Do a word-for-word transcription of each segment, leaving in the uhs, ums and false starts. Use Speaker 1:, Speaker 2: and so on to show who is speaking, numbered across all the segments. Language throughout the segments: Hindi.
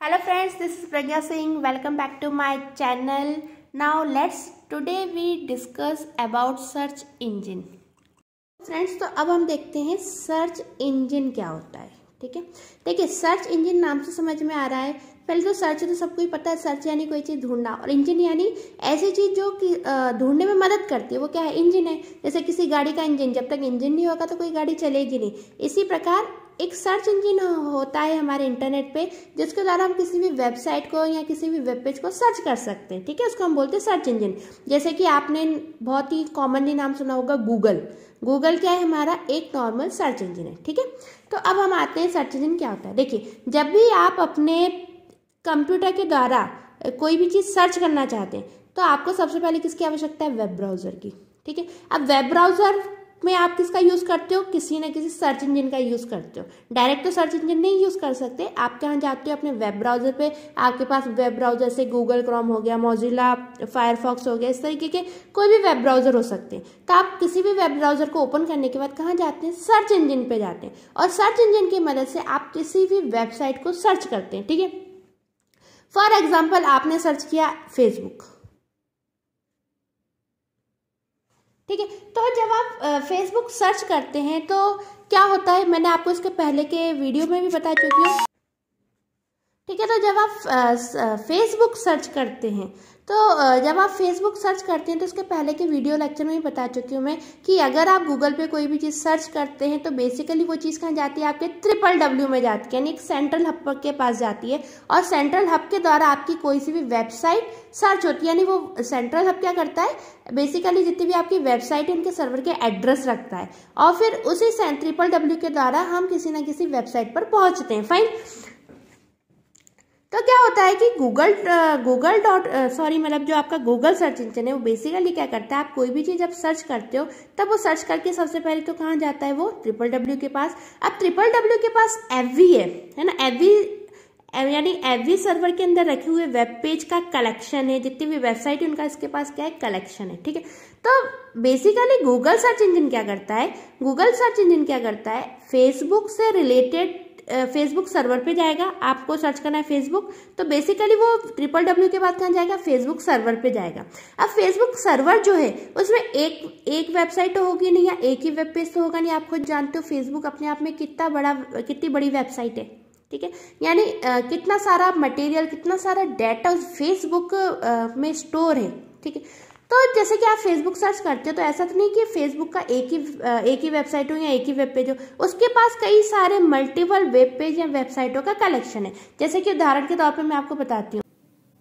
Speaker 1: Hello friends, this is Pragya Singh. Welcome back to my channel. Now let's today we discuss about search engine. Friends, तो अब हम देखते हैं सर्च इंजन क्या होता है. ठीक है, देखिए सर्च इंजन नाम से समझ में आ रहा है. पहले तो सर्च तो सबको ही पता है, सर्च यानी कोई चीज़ ढूंढना, और इंजन यानी ऐसी चीज़ जो कि ढूंढने में मदद करती है. वो क्या है? इंजन है. जैसे किसी गाड़ी का इंजन, जब तक इंजन नहीं होगा तो कोई गाड़ी चलेगी नहीं. इसी प्रकार एक सर्च इंजन होता है हमारे इंटरनेट पे, जिसके द्वारा हम किसी भी वेबसाइट को या किसी भी वेब पेज को सर्च कर सकते हैं. ठीक है, उसको हम बोलते हैं सर्च इंजन. जैसे कि आपने बहुत ही कॉमनली नाम सुना होगा गूगल. गूगल क्या है? हमारा एक नॉर्मल सर्च इंजन है. ठीक है, तो अब हम आते हैं सर्च इंजन क्या होता है. देखिए, जब भी आप अपने कंप्यूटर के द्वारा कोई भी चीज़ सर्च करना चाहते हैं तो आपको सबसे पहले किसकी आवश्यकता है? वेब ब्राउज़र की. ठीक है, अब वेब ब्राउज़र में आप किसका यूज़ करते हो? किसी न किसी सर्च इंजन का यूज़ करते हो. डायरेक्ट तो सर्च इंजन नहीं यूज़ कर सकते. आप कहाँ जाते हो? अपने वेब ब्राउज़र पे. आपके पास वेब ब्राउज़र से गूगल क्रोम हो गया, मोजिला फायरफॉक्स हो गया, इस तरीके के कोई भी वेब ब्राउज़र हो सकते हैं. तो आप किसी भी वेब ब्राउज़र को ओपन करने के बाद कहाँ जाते हैं? सर्च इंजन पे जाते हैं, और सर्च इंजन की मदद से आप किसी भी वेबसाइट को सर्च करते हैं. ठीक है, फॉर एग्जाम्पल आपने सर्च किया फेसबुक. ठीक है, तो जब आप फेसबुक सर्च करते हैं तो क्या होता है? मैंने आपको इसके पहले के वीडियो में भी बता चुकी हूँ. ठीक है, तो जब आप फेसबुक सर्च करते हैं तो जब आप फेसबुक सर्च करते हैं तो उसके पहले के वीडियो लेक्चर में भी बता चुकी हूँ मैं कि अगर आप गूगल पे कोई भी चीज़ सर्च करते हैं तो बेसिकली वो चीज़ कहाँ जाती है? आपके ट्रिपल डब्ल्यू में जाती है, यानी एक सेंट्रल हब के पास जाती है, और सेंट्रल हब के द्वारा आपकी कोई सी भी वेबसाइट सर्च होती है. यानी वो सेंट्रल हब क्या करता है? बेसिकली जितनी भी आपकी वेबसाइट है उनके सर्वर के एड्रेस रखता है, और फिर उसी ट्रिपल डब्ल्यू के द्वारा हम किसी न किसी वेबसाइट पर पहुँचते हैं. फाइन. तो क्या होता है कि गूगल गूगल डॉट सॉरी मतलब जो आपका गूगल सर्च इंजन है वो बेसिकली क्या करता है? आप कोई भी चीज़ जब सर्च करते हो तब वो सर्च करके सबसे पहले तो कहाँ जाता है? वो ट्रिपल डब्ल्यू के पास. अब ट्रिपल डब्ल्यू के पास एफवी है है ना. एफवी यानी एफवी सर्वर के अंदर रखे हुए वेब पेज का कलेक्शन है. जितनी भी वेबसाइट है उनका इसके पास क्या है? कलेक्शन है. ठीक है, तो बेसिकली गूगल सर्च इंजन क्या करता है? गूगल सर्च इंजन क्या करता है? फेसबुक से रिलेटेड फेसबुक सर्वर पे जाएगा. आपको सर्च करना है फेसबुक, तो बेसिकली वो ट्रिपल डब्ल्यू के बाद कहाँ जाएगा? फेसबुक सर्वर पे जाएगा. अब फेसबुक सर्वर जो है उसमें एक एक वेबसाइट तो होगी नहीं, या एक ही वेब पेज तो होगा नहीं. आप खुद जानते हो फेसबुक अपने आप में कितना बड़ा कितनी बड़ी वेबसाइट है. ठीक है, यानी कितना सारा मटेरियल, कितना सारा डाटा उस फेसबुक में स्टोर है. ठीक है, तो जैसे कि आप फेसबुक सर्च करते हो तो ऐसा तो नहीं कि फेसबुक का एक ही एक ही वेबसाइट हो या एक ही वेब पेज हो. उसके पास कई सारे मल्टीपल वेब पेज या वेबसाइटों का कलेक्शन है. जैसे कि उदाहरण के तौर पे मैं आपको बताती हूँ.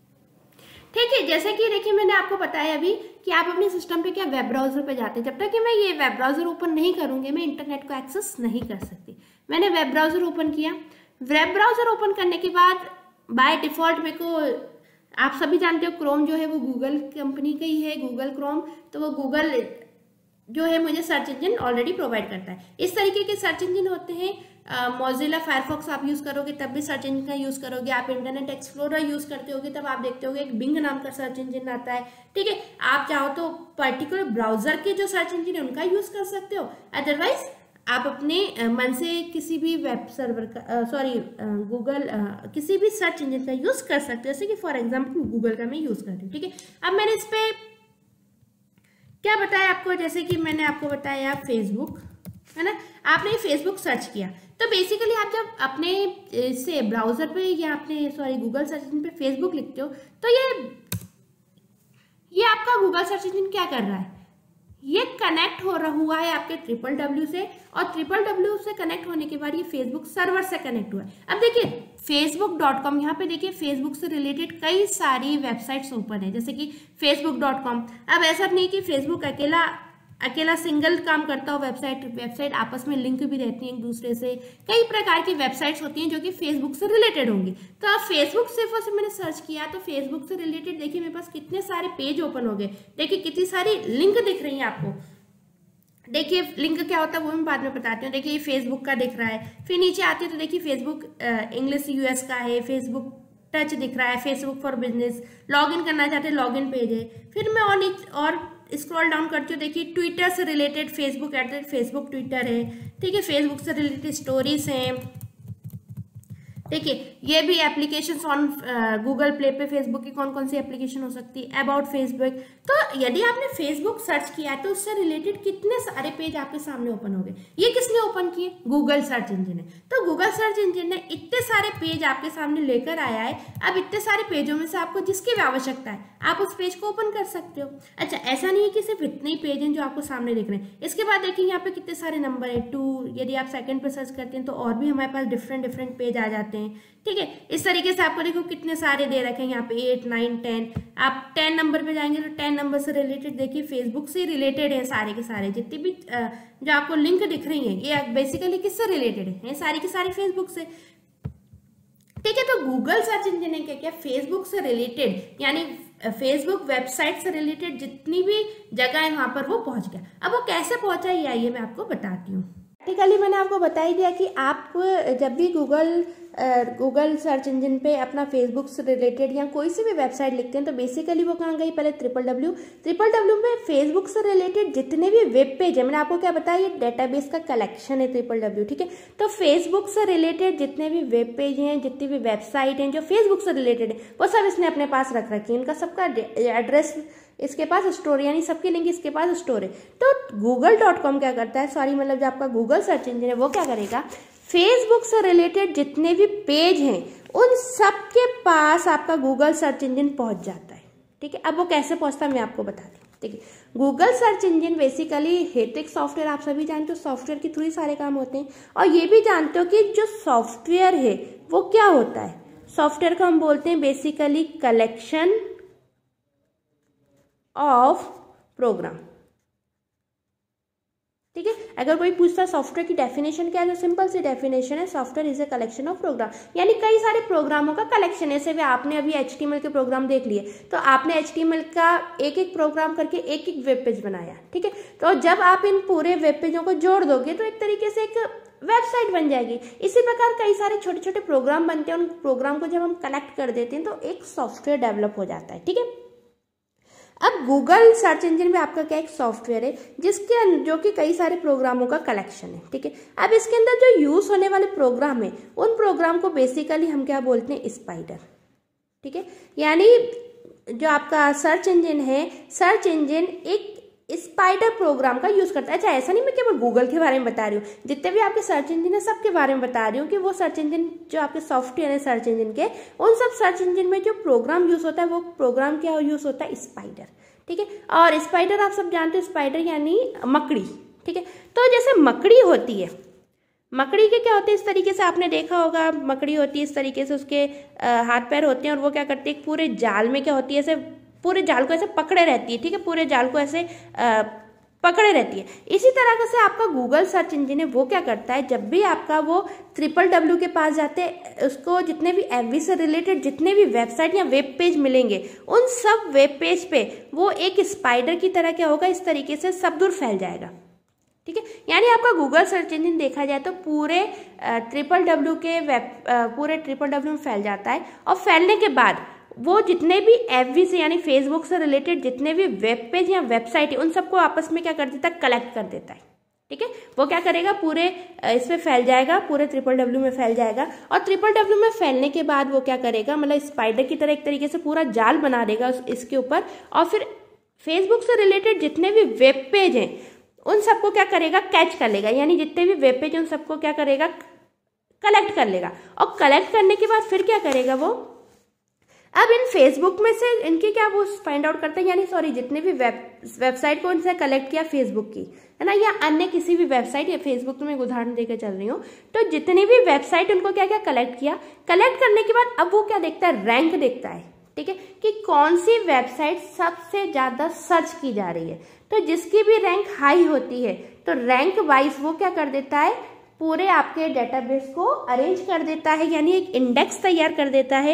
Speaker 1: ठीक है, जैसे कि देखिए मैंने आपको बताया अभी कि आप अपने सिस्टम पे क्या वेब ब्राउजर पे जाते हैं. जब तक कि मैं ये वेब ब्राउजर ओपन नहीं करूंगी मैं इंटरनेट को एक्सेस नहीं कर सकती. मैंने वेब ब्राउजर ओपन किया. वेब ब्राउजर ओपन करने के बाद बाय डिफॉल्ट मेरे को, आप सभी जानते हो क्रोम जो है वो गूगल कंपनी का ही है, गूगल क्रोम. तो वो गूगल जो है मुझे सर्च इंजन ऑलरेडी प्रोवाइड करता है. इस तरीके के सर्च इंजन होते हैं. मोजिला फायरफॉक्स आप यूज़ करोगे तब भी सर्च इंजन का यूज़ करोगे. आप इंटरनेट एक्सप्लोरर यूज़ करते होगे तब आप देखते होगे एक बिंग नाम का सर्च इंजन आता है. ठीक है, आप चाहो तो पर्टिकुलर ब्राउजर के जो सर्च इंजन है उनका यूज़ कर सकते हो. अदरवाइज आप अपने मन से किसी भी वेब सर्वर का सॉरी गूगल किसी भी सर्च इंजन का यूज़ कर सकते हो. जैसे कि फॉर एग्जांपल गूगल का मैं यूज़ कर रही हूँ. ठीक है, अब मैंने इस पे क्या बताया आपको? जैसे कि मैंने आपको बताया फेसबुक, है ना. आपने फेसबुक सर्च किया तो बेसिकली आप जब अपने से ब्राउजर पे या अपने सॉरी गूगल सर्च इंजन पे फेसबुक लिखते हो तो ये ये आपका गूगल सर्च इंजन क्या कर रहा है? ये कनेक्ट हो रहा हुआ है आपके ट्रिपल डब्ल्यू से, और ट्रिपल डब्ल्यू से कनेक्ट होने के बाद ये फेसबुक सर्वर से कनेक्ट हुआ है. अब देखिए फेसबुक डॉट कॉम, यहाँ पे देखिए फेसबुक से रिलेटेड कई सारी वेबसाइट्स ओपन है, जैसे कि फेसबुक डॉट कॉम. अब ऐसा नहीं कि फेसबुक अकेला अकेला सिंगल काम करता हो. वेबसाइट वेबसाइट आपस में लिंक भी रहती हैं एक दूसरे से. कई प्रकार की वेबसाइट्स होती हैं जो कि फेसबुक से रिलेटेड होंगी. तो अब फेसबुक से फर्स्ट मैंने सर्च किया तो फेसबुक से रिलेटेड देखिए मेरे पास कितने सारे पेज ओपन हो गए. देखिए कितनी सारी लिंक दिख रही हैं आपको. देखिए लिंक क्या होता है वो मैं बाद में बताती हूँ. देखिए ये फेसबुक का दिख रहा है. फिर नीचे आती है तो देखिए फेसबुक इंग्लिश यूएस का है, फेसबुक टच दिख रहा है, Facebook for business, log in करना चाहते हैं लॉग इन पेज है. फिर मैं और और स्क्रॉल डाउन करती हूँ. देखिए ट्विटर से related Facebook at Facebook Twitter है. ठीक है, फेसबुक से रिलेटेड स्टोरीज हैं, देखिए ये भी एप्लीकेशन ऑन गूगल प्ले पे फेसबुक की कौन कौन सी एप्लीकेशन हो सकती है, अबाउट फेसबुक। तो यदि आपने फेसबुक सर्च किया है तो उससे रिलेटेड कितने सारे पेज आपके सामने ओपन हो गए। ये किसने ओपन किए, गूगल सर्च इंजन है। तो गूगल सर्च इंजन ने इतने सारे पेज आपके सामने लेकर आया है। अब इतने सारे पेजों में से आपको जिसकी भी आवश्यकता है आप उस पेज को ओपन कर सकते हो। अच्छा, ऐसा नहीं है कि सिर्फ इतने ही पेज हैं जो आपको सामने दिख रहे हैं। इसके बाद देखिए यहाँ पे कितने सारे नंबर है, टू। यदि आप सेकंड पे सर्च करते हैं तो और भी हमारे पास डिफरेंट डिफरेंट पेज आ जाते हैं। ठीक है, इस तरीके से आपको देखो कितने सारे दे रखे हैं यहाँ पे, एट नाइन टेन। आप टेन नंबर पे जाएंगे तो टेन नंबर से रिलेटेड देखिए फेसबुक से रिलेटेड है सारे के सारे। जितनी भी जो आपको लिंक दिख रही है ये बेसिकली किससे रिलेटेड है, सारी की सारी फेसबुक से। ठीक है, तो गूगल सर्च इंजन ने क्या किया, फेसबुक से रिलेटेड यानी फेसबुक वेबसाइट से रिलेटेड जितनी भी जगह है वहां पर वो पहुंच गया। अब वो कैसे पहुंचा ये आइए मैं आपको बताती हूँ। प्रैक्टिकली मैंने आपको बता ही दिया कि आप जब भी गूगल गूगल सर्च इंजन पे अपना फेसबुक से रिलेटेड या कोई सी भी वेबसाइट लिखते हैं तो बेसिकली वो कहाँ गई, पहले ट्रिपल डब्ल्यू ट्रिपल डब्ल्यू में फेसबुक से रिलेटेड जितने भी वेब पेज है, मैंने आपको क्या बताया ये डेटाबेस का कलेक्शन है ट्रिपल डब्ल्यू। ठीक है, तो फेसबुक से रिलेटेड जितने भी वेब पेज हैं, जितनी भी वेबसाइट हैं जो फेसबुक से रिलेटेड है वो सब इसने अपने पास रख रखी है। इनका सबका एड्रेस इसके पास स्टोर यानी सबके लिंक इसके पास स्टोर है। तो गूगल डॉट कॉम क्या करता है, सॉरी मतलब जो आपका गूगल सर्च इंजन है वो क्या करेगा, फेसबुक से रिलेटेड जितने भी पेज हैं उन सब के पास आपका गूगल सर्च इंजन पहुंच जाता है। ठीक है, अब वो कैसे पहुंचता है मैं आपको बता दी। ठीक है, गूगल सर्च इंजन बेसिकली है तो एक सॉफ्टवेयर, आप सभी जानते हो सॉफ्टवेयर के थ्रू ही सारे काम होते हैं। और ये भी जानते हो कि जो सॉफ्टवेयर है वो क्या होता है, सॉफ्टवेयर को हम बोलते हैं बेसिकली कलेक्शन ऑफ प्रोग्राम। ठीक है, अगर कोई पूछता है सॉफ्टवेयर की डेफिनेशन क्या है तो सिंपल सी डेफिनेशन है, software is a collection of program, यानी कई सारे प्रोग्रामों का कलेक्शन है। जैसे भी आपने अभी एच टी एम एल के प्रोग्राम देख लिए तो आपने एच टी एम एल का एक एक प्रोग्राम करके एक एक वेब पेज बनाया। ठीक है, तो जब आप इन पूरे वेब पेजों को जोड़ दोगे तो एक तरीके से एक वेबसाइट बन जाएगी। इसी प्रकार कई सारे छोटे छोटे प्रोग्राम बनते हैं, उन प्रोग्राम को जब हम कनेक्ट कर देते हैं तो एक सॉफ्टवेयर डेवलप हो जाता है। ठीक है, अब गूगल सर्च इंजन में आपका क्या एक सॉफ्टवेयर है जिसके जो कि कई सारे प्रोग्रामों का कलेक्शन है। ठीक है, अब इसके अंदर जो यूज होने वाले प्रोग्राम है उन प्रोग्राम को बेसिकली हम क्या बोलते हैं, स्पाइडर। ठीक है, यानी जो आपका सर्च इंजन है, सर्च इंजन एक स्पाइडर प्रोग्राम का यूज करता है। अच्छा, ऐसा नहीं मैं केवल गूगल के बारे में बता रही हूँ, जितने भी आपके सर्च इंजन है सबके बारे में बता रही हूँ कि वो सर्च इंजन जो आपके सॉफ्टवेयर है सर्च इंजन के, उन सब सर्च इंजन में जो प्रोग्राम यूज होता है वो प्रोग्राम क्या यूज होता है, स्पाइडर। ठीक है, और स्पाइडर आप सब जानते हो, स्पाइडर यानी मकड़ी। ठीक है, तो जैसे मकड़ी होती है, मकड़ी के क्या होते हैं इस तरीके से आपने देखा होगा, मकड़ी होती है इस तरीके से, उसके हाथ पैर होते हैं और वो क्या करती है पूरे जाल में क्या होती है, ऐसे पूरे जाल को ऐसे पकड़े रहती है। ठीक है, पूरे जाल को ऐसे आ, पकड़े रहती है। इसी तरह से आपका गूगल सर्च इंजन है वो क्या करता है, जब भी आपका वो ट्रिपल डब्ल्यू के पास जाते हैं उसको जितने भी एफबी से रिलेटेड जितने भी वेबसाइट या वेब पेज मिलेंगे उन सब वेब पेज पे वो एक स्पाइडर की तरह क्या होगा, इस तरीके से सब दूर फैल जाएगा। ठीक है, यानी आपका गूगल सर्च इंजन देखा जाए तो पूरे ट्रिपल डब्ल्यू के वेब पूरे ट्रिपल डब्ल्यू में फैल जाता है। और फैलने के बाद वो जितने भी एफबी से यानी फेसबुक से रिलेटेड जितने भी वेब पेज या वेबसाइट है उन सबको आपस में क्या कर देता है, कलेक्ट कर देता है। ठीक है, वो क्या करेगा पूरे इसमें फैल जाएगा, पूरे ट्रिपल डब्ल्यू में फैल जाएगा। और ट्रिपल डब्ल्यू में फैलने के बाद वो क्या करेगा, मतलब स्पाइडर की तरह एक तरीके से पूरा जाल बना देगा इसके ऊपर। और फिर फेसबुक से रिलेटेड जितने भी वेब पेज हैं उन सबको क्या करेगा, कैच कर लेगा, यानी जितने भी वेब पेज उन सबको क्या करेगा, कलेक्ट कर लेगा। और कलेक्ट करने के बाद फिर क्या करेगा वो, अब इन फेसबुक में से इनकी क्या वो फाइंड आउट करते हैं, यानी सॉरी जितने भी वेब वेबसाइट को उनसे कलेक्ट किया फेसबुक की है ना, या अन्य किसी भी वेबसाइट या फेसबुक तो मैं एक उदाहरण देकर चल रही हूँ। तो जितनी भी वेबसाइट उनको क्या क्या कलेक्ट किया, कलेक्ट करने के बाद अब वो क्या देखता है, रैंक देखता है। ठीक है, कि कौन सी वेबसाइट सबसे ज्यादा सर्च की जा रही है। तो जिसकी भी रैंक हाई होती है तो रैंक वाइज वो क्या कर देता है, पूरे आपके डेटाबेस को अरेंज कर देता है, यानी एक इंडेक्स तैयार कर देता है।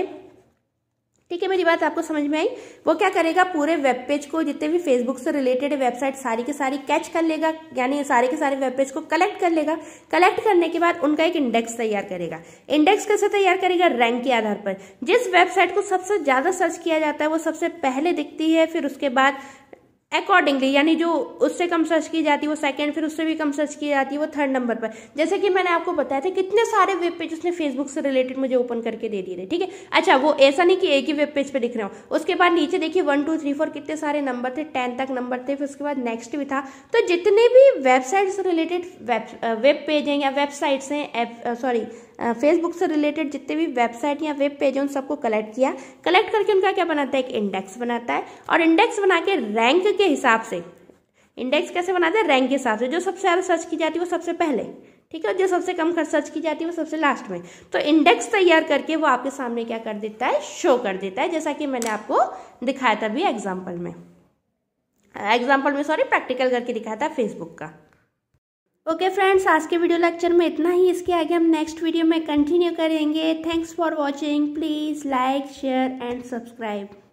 Speaker 1: ठीक है, मेरी बात आपको समझ में आई। वो क्या करेगा, पूरे वेब पेज को जितने भी फेसबुक से रिलेटेड वेबसाइट सारी के सारी कैच कर लेगा, यानी सारे के सारे वेब पेज को कलेक्ट कर लेगा। कलेक्ट करने के बाद उनका एक इंडेक्स तैयार करेगा। इंडेक्स कैसे तैयार करेगा, रैंक के आधार पर। जिस वेबसाइट को सबसे ज्यादा सर्च किया जाता है वो सबसे पहले दिखती है, फिर उसके बाद अकॉर्डिंगली, यानी जो उससे कम सर्च की जाती है वो सेकंड, फिर उससे भी कम सर्च की जाती है वो थर्ड नंबर पर। जैसे कि मैंने आपको बताया था कितने सारे वेब पेज उसने फेसबुक से रिलेटेड मुझे ओपन करके दे दिए थे, ठीक है। अच्छा, वो ऐसा नहीं कि एक ही वेब पेज पे दिख रहे हो, उसके बाद नीचे देखिए वन टू थ्री फोर कितने सारे नंबर थे, टेन तक नंबर थे, फिर उसके बाद नेक्स्ट भी था। तो जितने भी वेबसाइट से रिलेटेड वेब वेब पेज हैं या वेबसाइट्स हैं, सॉरी फेसबुक से रिलेटेड जितने भी वेबसाइट या वेब पेज हैं उन सबको कलेक्ट किया। कलेक्ट करके उनका क्या बनाता है, एक इंडेक्स बनाता है, और इंडेक्स बना के रैंक के हिसाब से, इंडेक्स कैसे बनाते हैं, रैंक के हिसाब से, जो सबसे ज्यादा सर्च की जाती है वो सबसे पहले, ठीक है, जो सबसे कम सर्च की जाती है वो सबसे लास्ट में। तो इंडेक्स तैयार करके वो आपके सामने क्या कर देता है, शो कर देता है, जैसा कि मैंने आपको दिखाया था भी एग्जाम्पल में, एग्जाम्पल में सॉरी प्रैक्टिकल करके दिखाया था फेसबुक का। ओके फ्रेंड्स, आज के वीडियो लेक्चर में इतना ही। इसके आगे हम नेक्स्ट वीडियो में कंटिन्यू करेंगे। Thanks for watching. Please like share and subscribe.